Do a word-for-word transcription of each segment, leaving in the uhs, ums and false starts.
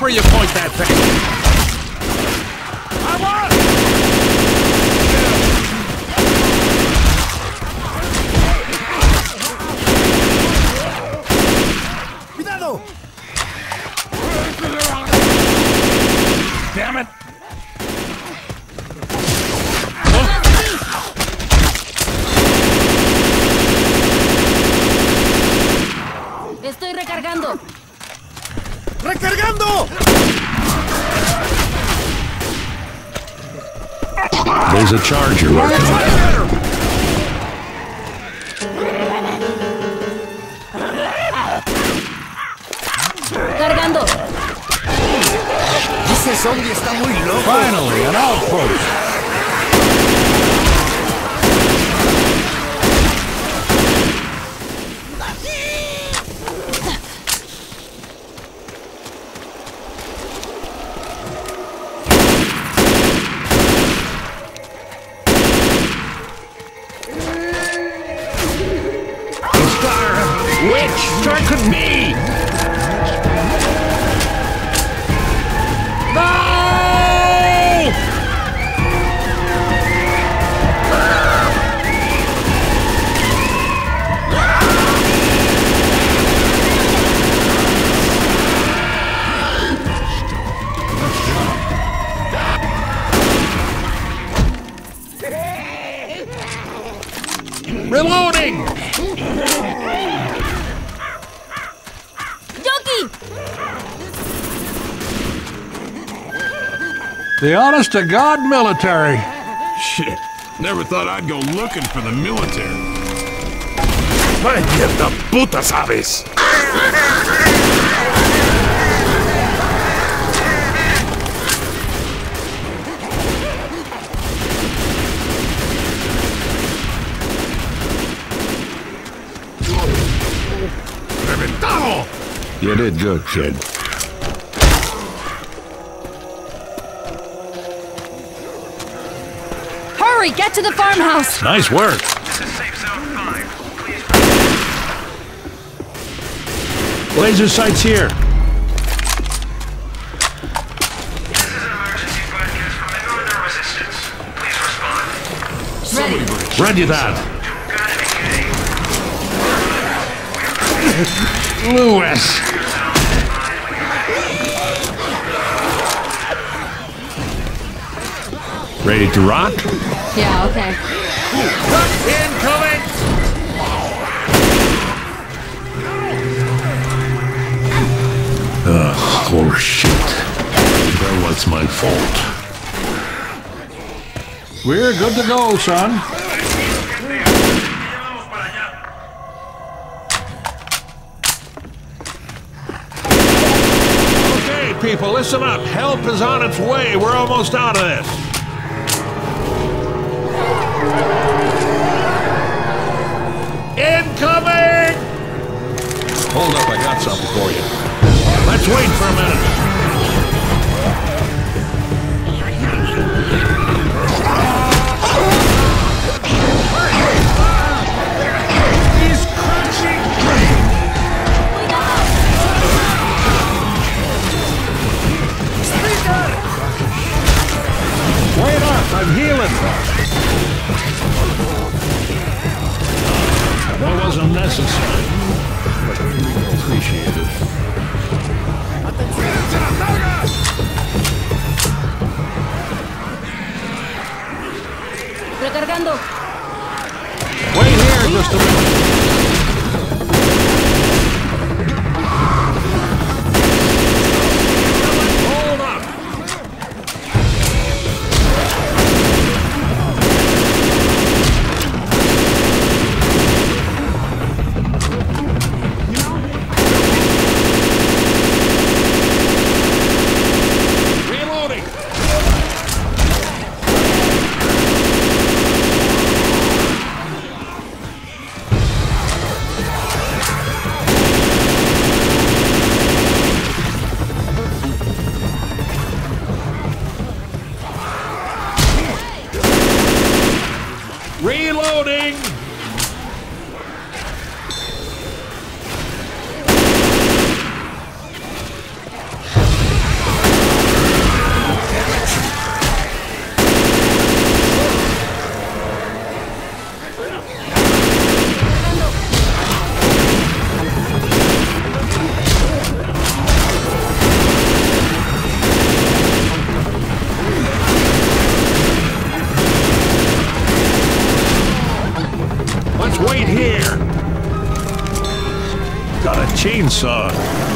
wherever you point that thing. I want it! Cuidado! Damn it! Estoy recargando. ¡Recargando! There's a charger lurking there. Cargando. Ese zombie está muy loco. Finally, an outpost! Which struck at me? No! Reloading! The honest-to-God military. Shit. Never thought I'd go looking for the military. ¡Mierda puta, sabes! ¡Reventado! You did good, kid. Hurry, get to the farmhouse. Nice work. This is safe zone five. Please. Laser sights here. This is an emergency broadcast from the Northern Resistance. Please respond. Ready. Ready that. Got it, Lewis. Ready to rock? Yeah, okay. Incoming! Ugh, horse shit. That was my fault. We're good to go, son. Okay, people, listen up. Help is on its way. We're almost out of this. Incoming! Hold up, I got something for you. Let's wait for a minute. He's crunching! Wait up, I'm healing. That wasn't necessary. Appreciate it. Recargando. Wait here just a minute. Hold up. Reloading. Reloading! chainsaw.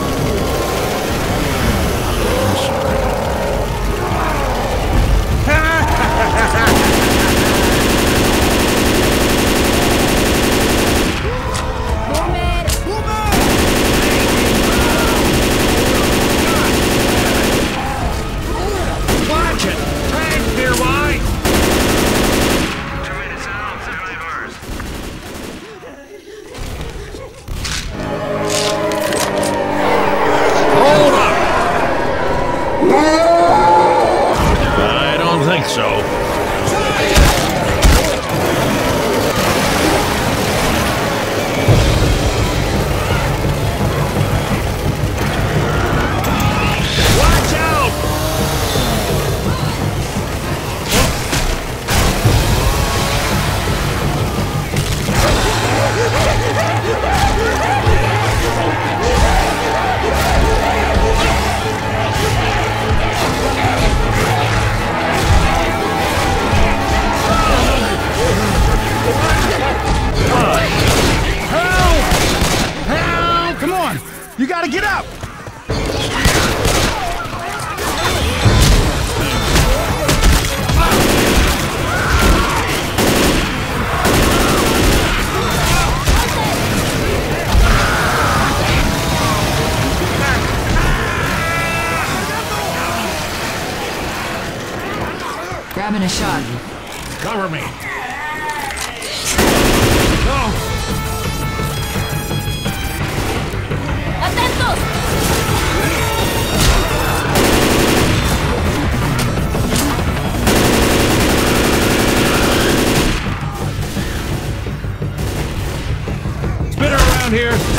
Watch it! Tank nearby! Two minutes out, thirty bars. Hold up! I don't think so. Watch out! Help! Come on! You gotta get up! Grabbing a shot. Cover me. ¡Atentos! Spin her around here.